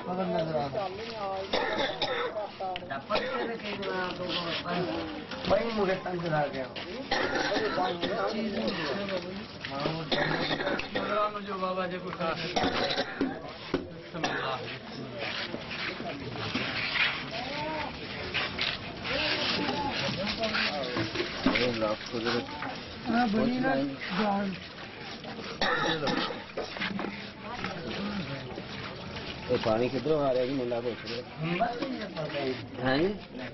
بھائی مجھے تنگ کرا گیا جو بابا جی کو پانی کدھر آ رہا جی منڈا پوچھ رہے ہیں جی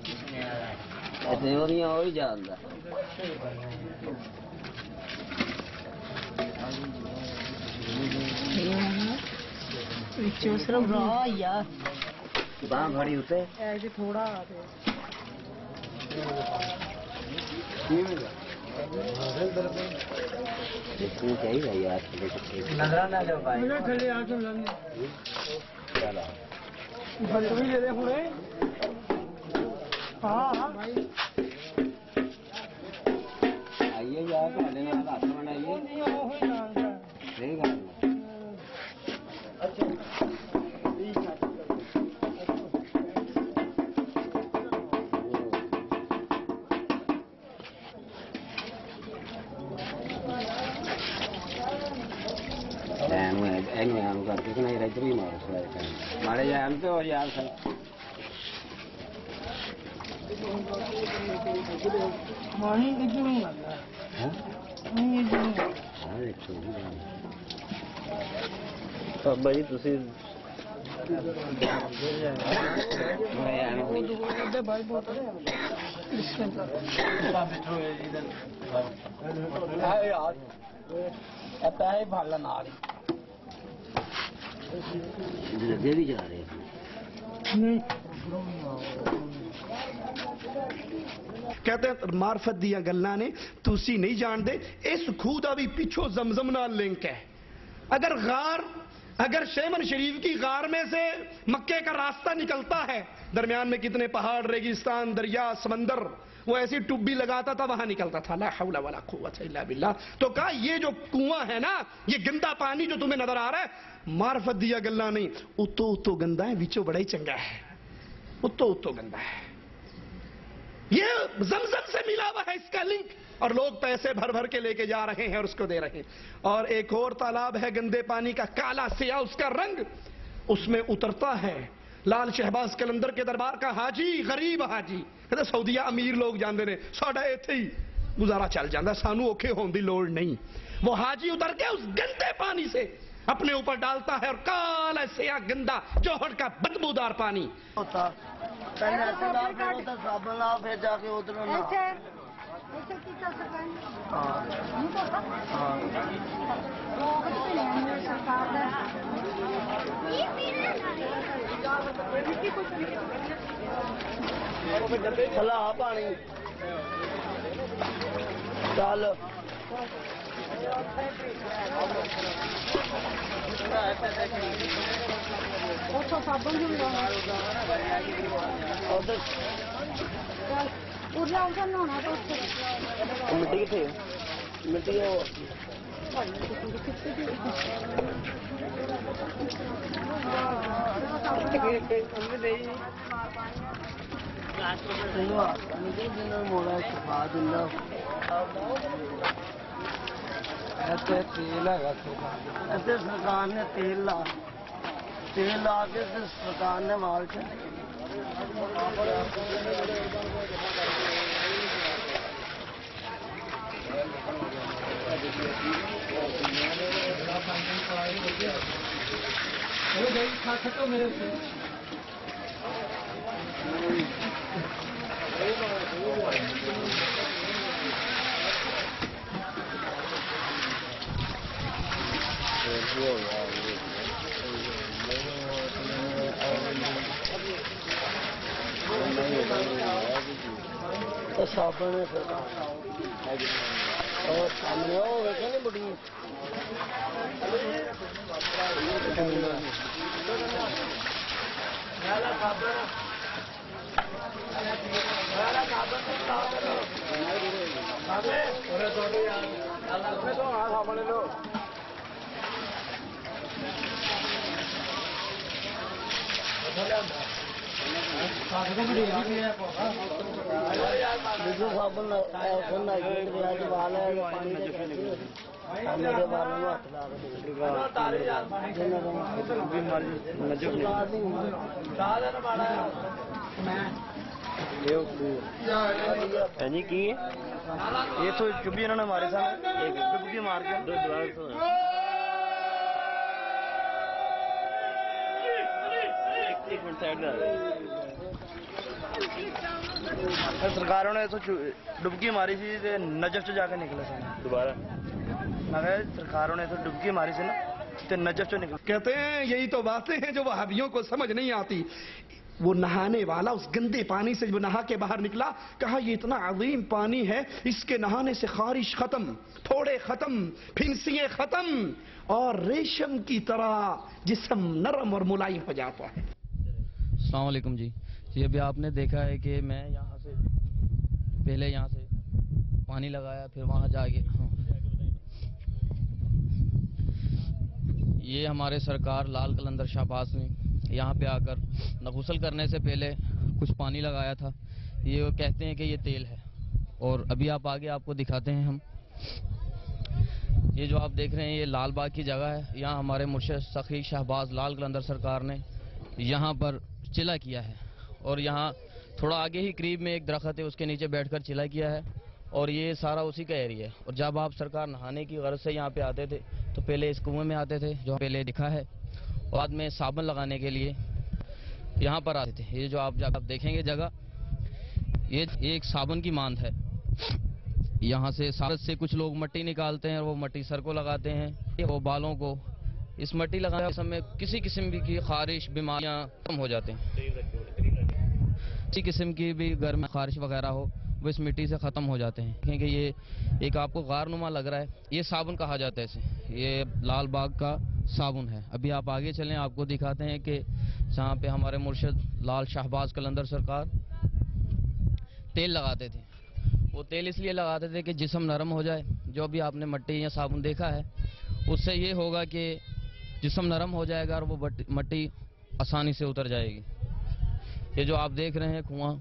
وہی جانتا باں بھڑی ہوتے تھوڑا چاہیے یار نظر نہ لو بھائی آئیے یار ہاتھ بنائیے صحیح گل کر کے نہیں ادھر ہی مارو مارے جان پہ ہو یار سر بھائی تھی لگے بھی جا رہے کہتے ہیں معرفت دیا گلاں نے تسی نہیں جان دے اس خود بھی پیچھو زمزم نال لنک ہے اگر شیمن شریف کی غار میں سے مکے کا راستہ نکلتا ہے درمیان میں کتنے پہاڑ ریگستان دریا سمندر وہ ایسی ٹبی لگاتا تھا وہاں نکلتا تھا لا حول ولا قوت الا باللہ تو کہا یہ جو کنواں ہے نا یہ گندا پانی جو تمہیں نظر آ رہا ہے معرفت دیا گلا نہیں اتو گندا ہے وچوں بڑا ہی چنگا ہے اتو گندا ہے یہ زمزم سے ملا ہوا ہے اس کا لنک اور لوگ پیسے بھر بھر کے لے کے جا رہے ہیں اور اس کو دے رہے ہیں اور ایک اور تالاب ہے گندے پانی کا کالا سیاہ اس کا رنگ اس میں اترتا ہے لال شہباز کلندر کے دربار کا حاجی غریب حاجی سعودیہ امیر لوگ جاندے نے ساڈا ایتھے ہی گزارا چل جاندہ سانو اوکھے ہون دی لوڑ نہیں وہ حاجی اتر کے اس گندے پانی سے اپنے اوپر ڈالتا ہے اور کالا سیاہ گندا جوہر کا بدبودار پانی ہوتا پہلے ایسے لا پھر ہوتا صابن لا پھر جا کے ادھر نہ چلا پانی چل مٹی کتنے مٹی موڑا چھپا دینا تیل ہے سرکار نے تیل لا کے سرکار نے مال میرے صابن اور سامنے وہ ویسے نہیں بڑی बिजू साबुन वाला है पानी मेरे बालों में हाथ जी की ये तो चुप्पी इन्होंने मारे सामने एक चुप्पी मार के सरकारों ने तो डुबकी मारी थी नजफ से जाकर निकले थे दोबारा सरकारों ने तो डुबकी मारी थी ना तो नजफ से निकले। कहते हैं यही तो बातें हैं जो वहाबियों को समझ नहीं आती। वो नहाने वाला उस गंदे पानी से जब नहा के बाहर निकला, कहा ये इतना अजीम पानी है, इसके नहाने से खारिश खत्म, फोड़े खत्म, फिंसियां खत्म और रेशम की तरह जिस्म नरम और मुलायम हो जाता है। अस्सलाम वालेकुम जी। अभी आपने देखा है कि मैं यहाँ से पहले यहाँ से पानी लगाया, फिर वहाँ जाके ये हमारे सरकार लाल कलंदर शाहबाज ने यहाँ पे आकर गुस्ल करने से पहले कुछ पानी लगाया था। ये कहते हैं कि ये तेल है, और अभी आप आगे आपको दिखाते हैं हम। ये जो आप देख रहे हैं ये लाल बाग की जगह है। यहाँ हमारे मुर्शिद सखी शहबाज लाल कलंदर सरकार ने यहाँ पर चिला किया है, और यहाँ थोड़ा आगे ही करीब में एक दरख्त है, उसके नीचे बैठकर चिला किया है, और ये सारा उसी का एरिया है। और जब आप सरकार नहाने की गर्ज से यहाँ पे आते थे तो पहले इस कुएं में आते थे जो पहले दिखा है, और बाद में साबुन लगाने के लिए यहाँ पर आते थे। ये जो आप देखेंगे जगह, ये एक साबुन की मांद है। यहाँ से सारस से कुछ लोग मट्टी निकालते हैं और वो मट्टी सर को लगाते हैं, वो बालों को। इस मट्टी लगाने के समय किसी किस्म की खारिश बीमारियाँ कम हो जाते हैं। किसी किस्म की भी घर में खारिश वगैरह हो वो इस मिट्टी से ख़त्म हो जाते हैं। क्योंकि ये एक आपको गारनुमा लग रहा है, ये साबुन कहा जाता है इसे। ये लाल बाग का साबुन है। अभी आप आगे चलें, आपको दिखाते हैं कि जहाँ पे हमारे मुर्शिद लाल शाहबाज कलंदर सरकार तेल लगाते थे। वो तेल इसलिए लगाते थे कि जिस्म नरम हो जाए। जो अभी आपने मट्टी या साबुन देखा है, उससे ये होगा कि जिस्म नरम हो जाएगा और वो मट्टी आसानी से उतर जाएगी। ये जो आप देख रहे हैं कुआं,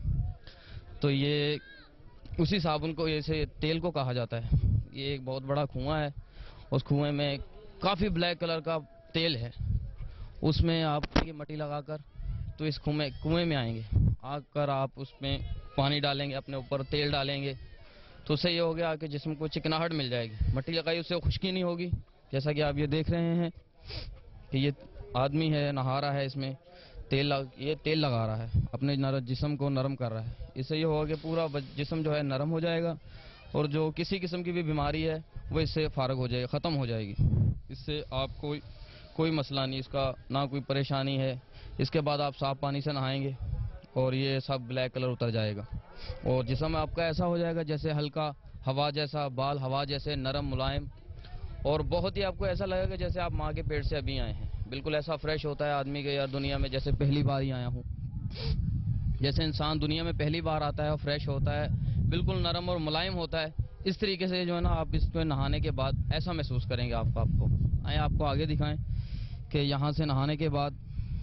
तो ये उसी साबुन को, ऐसे तेल को कहा जाता है। ये एक बहुत बड़ा कुआं है, उस कुएं में काफ़ी ब्लैक कलर का तेल है। उसमें आप ये मट्टी लगाकर तो इस कुएं में आएंगे, आकर आप उसमें पानी डालेंगे, अपने ऊपर तेल डालेंगे, तो उससे ये हो गया कि जिस्म को चिकनाहट मिल जाएगी। मट्टी लगाई उससे खुश्की नहीं होगी। जैसा कि आप ये देख रहे हैं कि ये आदमी है, नहा रहा है, इसमें ये तेल लगा रहा है, अपने जिस्म को नरम कर रहा है। इससे ये होगा कि पूरा जिस्म जो है नरम हो जाएगा, और जो किसी किस्म की भी बीमारी है वो इससे फारग हो जाएगी, ख़त्म हो जाएगी। इससे आपको कोई मसला नहीं, इसका ना कोई परेशानी है। इसके बाद आप साफ पानी से नहाएंगे और ये सब ब्लैक कलर उतर जाएगा, और जिस्म आपका ऐसा हो जाएगा जैसे हल्का हवा जैसा, बाल हवा जैसे नरम मुलायम, और बहुत ही आपको ऐसा लगेगा जैसे आप माँ के पेट से अभी आए हैं। बिल्कुल ऐसा फ्रेश होता है आदमी के, यार दुनिया में जैसे पहली बार ही आया हूँ। जैसे इंसान दुनिया में पहली बार आता है और फ्रेश होता है, बिल्कुल नरम और मुलायम होता है, इस तरीके से जो है ना आप इसमें नहाने के बाद ऐसा महसूस करेंगे। आपको आए आपको आगे दिखाएं कि यहाँ से नहाने के बाद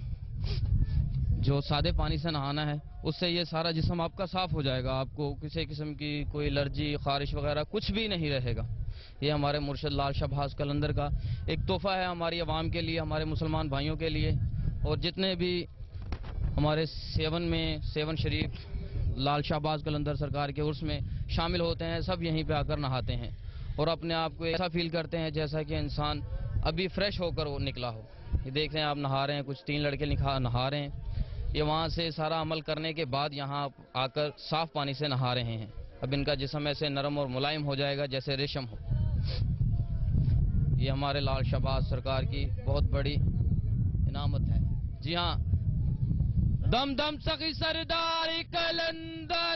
जो सादे पानी से नहाना है, उससे ये सारा जिस्म आपका साफ हो जाएगा। आपको किसी किस्म की कोई एलर्जी, खारिश वगैरह कुछ भी नहीं रहेगा। ये हमारे मुर्शिद लाल शाहबाज कलंदर का एक तोहफा है हमारी आवाम के लिए, हमारे मुसलमान भाइयों के लिए। और जितने भी हमारे सेवन शरीफ लाल शाहबाज कलंदर सरकार के उर्स में शामिल होते हैं, सब यहीं पे आकर नहाते हैं और अपने आप को ऐसा फील करते हैं जैसा कि इंसान अभी फ्रेश होकर वो निकला हो। ये देख रहे हैं आप, नहा रहे हैं, कुछ 3 लड़के नहा रहे हैं। ये वहाँ से सारा अमल करने के बाद यहाँ आकर साफ पानी से नहा रहे हैं। अब इनका जिस्म ऐसे नरम और मुलायम हो जाएगा जैसे रेशम हो। ये हमारे लाल शाहबाज सरकार की बहुत बड़ी इनामत है। जी हाँ, दम दम सखी सरदारी कलंदर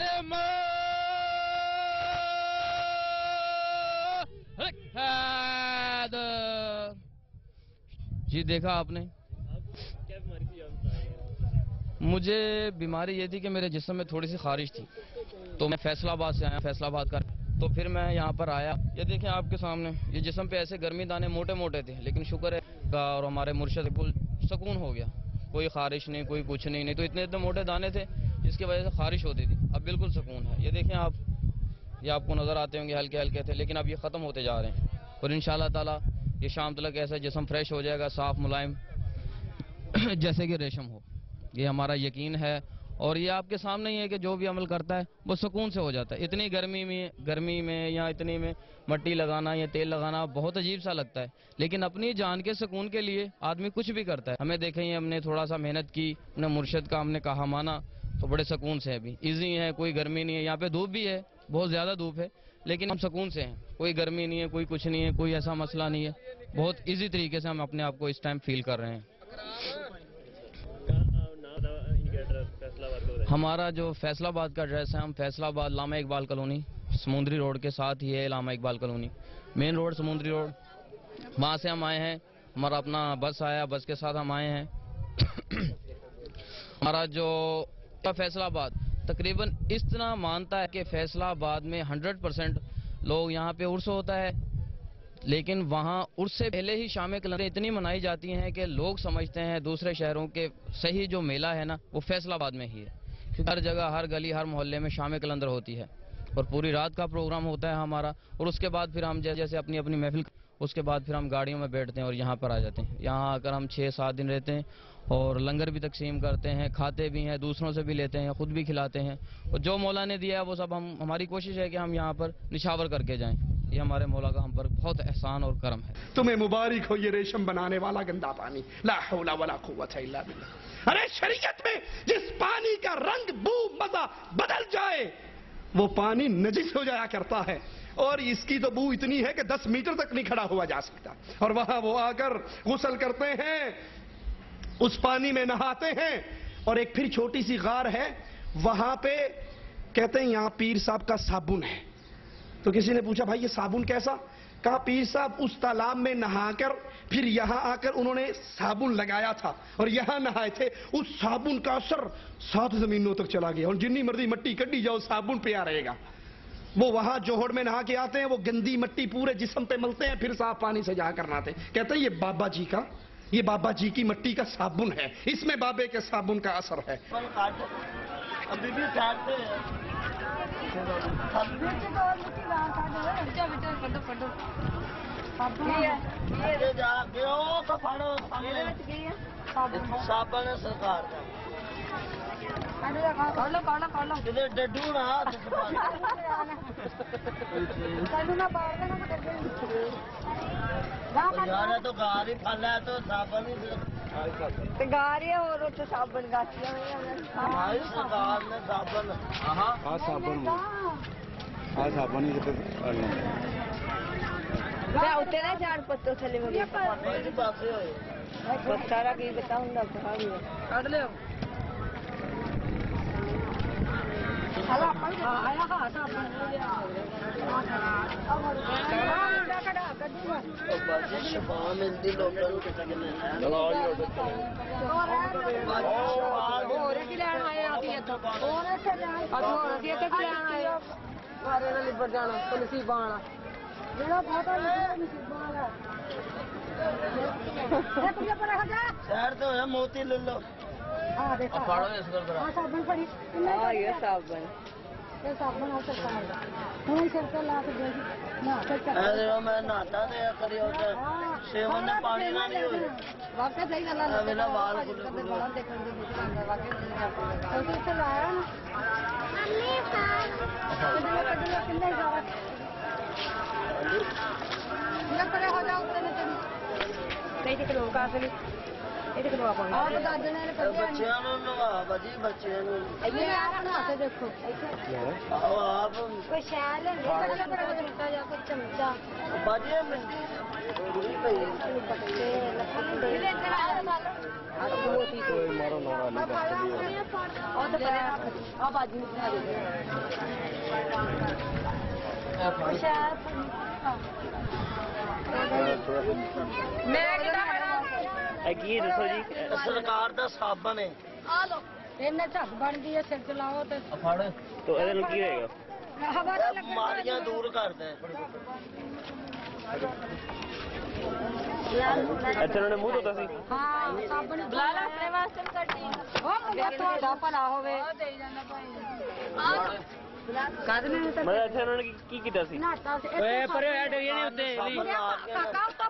जी। देखा आपने, मुझे बीमारी ये थी कि मेरे जिस्म में थोड़ी सी खारिश थी, तो मैं फैसलाबाद से आया, फैसलाबाद का, तो फिर मैं यहाँ पर आया। ये देखें आपके सामने, ये जिस्म पे ऐसे गर्मी दाने मोटे मोटे थे, लेकिन शुक्र है और हमारे मुर्शिद बिल्कुल सुकून हो गया। کوئی خارش نہیں، کوئی کچھ نہیں تو اتنے اتنے موٹے دانے تھے جس کی وجہ سے خارش ہوتی تھی. اب بالکل سکون ہے. یہ دیکھیں آپ، یہ آپ کو نظر آتے ہوں گے ہلکے ہلکے تھے لیکن اب یہ ختم ہوتے جا رہے ہیں. اور انشاءاللہ تعالی یہ شام تک ایسا جسم فریش ہو جائے گا، صاف ملائم جیسے کہ ریشم ہو. یہ ہمارا یقین ہے. اور یہ آپ کے سامنے ہی ہے کہ جو بھی عمل کرتا ہے وہ سکون سے ہو جاتا ہے. اتنی گرمی میں یا اتنی میں مٹی لگانا یا تیل لگانا بہت عجیب سا لگتا ہے، لیکن اپنی جان کے سکون کے لیے آدمی کچھ بھی کرتا ہے. ہمیں دیکھیں ہم نے تھوڑا سا محنت کی، اپنے مرشد کا ہم نے کہا مانا تو بڑے سکون سے ابھی ایزی ہے. کوئی گرمی نہیں ہے، یہاں پہ دھوپ بھی ہے، بہت زیادہ دھوپ ہے لیکن ہم سکون سے ہیں. کوئی گرمی نہیں ہے، کوئی کچھ نہیں ہے، کوئی ایسا مسئلہ نہیں ہے. بہت ایزی طریقے سے ہم اپنے آپ کو اس ٹائم فیل کر رہے ہیں. ہمارا جو فیصل آباد کا ایڈریس ہے، ہم فیصل آباد علامہ اقبال کالونی سمندری روڈ کے ساتھ ہی ہے. Allama Iqbal colony main road Samundri road, وہاں سے ہم آئے ہیں. ہمارا اپنا بس آیا، بس کے ساتھ ہم آئے ہیں. ہمارا جو فیصل آباد تقریباً اس طرح مانتا ہے کہ فیصل آباد میں 100% لوگ یہاں پہ عرس ہوتا ہے، لیکن وہاں عرس سے پہلے ہی شام قلندر اتنی منائی جاتی ہیں کہ لوگ سمجھتے ہیں دوسرے شہروں کے صحیح جو میلہ ہے نا وہ فیصل آباد میں ہی ہے. کیونکہ ہر جگہ، ہر گلی، ہر محلے میں شام قلندر ہوتی ہے اور پوری رات کا پروگرام ہوتا ہے ہمارا. اور اس کے بعد پھر ہم جیسے اپنی اپنی محفل، اس کے بعد پھر ہم گاڑیوں میں بیٹھتے ہیں اور یہاں پر آ جاتے ہیں. یہاں آ کر ہم 6-7 دن رہتے ہیں اور لنگر بھی تقسیم کرتے ہیں، کھاتے بھی ہیں، دوسروں سے بھی لیتے ہیں، خود بھی کھلاتے ہیں. اور جو مولا نے دیا ہے وہ سب ہماری کوشش ہے کہ ہم یہاں پر نشاور کر کے جائیں. یہ ہمارے مولا کا ہم پر بہت احسان اور کرم ہے. تمہیں مبارک ہو یہ ریشم بنانے والا گندا پانی. لا حول ولا قوت الا باللہ. ارے شریعت میں جس پانی کا رنگ، بو، مزہ بدل جائے وہ پانی نجس ہو جایا کرتا ہے، اور اس کی تو بو اتنی ہے کہ 10 میٹر تک نہیں کھڑا ہوا جا سکتا. اور وہاں وہ آ کر غسل کرتے ہیں، اس پانی میں نہاتے ہیں. اور ایک پھر چھوٹی سی غار ہے وہاں پہ، کہتے ہیں یہاں پیر صاحب کا صابن ہے. تو کسی نے پوچھا بھائی یہ صابن کیسا؟ کہا پیر صاحب اس تالاب میں نہا کر پھر یہاں آ کر انہوں نے صابن لگایا تھا اور یہاں نہائے تھے. اس صابن کا اثر 7 زمینوں تک چلا گیا اور جنی مرضی مٹی کڈی جاؤ صابن پہ آ رہے گا. وہ وہاں جوہر میں نہا کے آتے ہیں، وہ گندی مٹی پورے جسم پہ ملتے ہیں، پھر صاف پانی سے جا کر نہاتے ہیں. کہتے ہیں یہ بابا جی کی مٹی کا صابن ہے، اس میں بابے کے صابن کا اثر ہے. ابھی بھی کاٹتے ہیں. صابن سرکار ڈڈو نا تو گار ہی پھل ہے تو صابن ہی گارے اور صابن گاچیاں ہماری سرکار نے صابن صابن اتنے نا جان پتوں تھلے میں پاسے ہوئے سارا کی بتا ہوں کٹ لو شفا ملتی لوگوں لبر جانا نصیب آنا شہر تو ہے موتی لے لو. صابن پڑی صابن میں نہاتا دیا کری سیون نے پانی نہ نہیں ہوئی واقعی صحیح گل دیکھو آپ کوئی شہر چمچا سرکار دا صابن ہے جگ بن گئی ہے سر چلاؤ تو کی رہے گا بیماریاں دور کرتا ہے. ਅੱਛਾ ਉਹਨਾਂ ਨੇ ਮੂੰਹ ਧੋਤਾ ਸੀ ਹਾਂ ਸਾਬਣ ਬੁਲਾ ਲੈ ਆਪਣੇ ਵਾਸਤੇ ਕੱਢੀ ਉਹ ਮੁੰਡਾ ਤੁਹਾਡਾ ਭਲਾ ਹੋਵੇ ਕਾਹਦੇ ਨੇ ਮੈਂ ਅੱਛਾ ਉਹਨਾਂ ਨੇ ਕੀ ਕੀਤਾ ਸੀ ਨਾਟਾ ਓਏ ਪਰੇ ਹੋਇਆ ਡਰੀਏ ਨਹੀਂ ਉੱਤੇ ਕਾਕਾ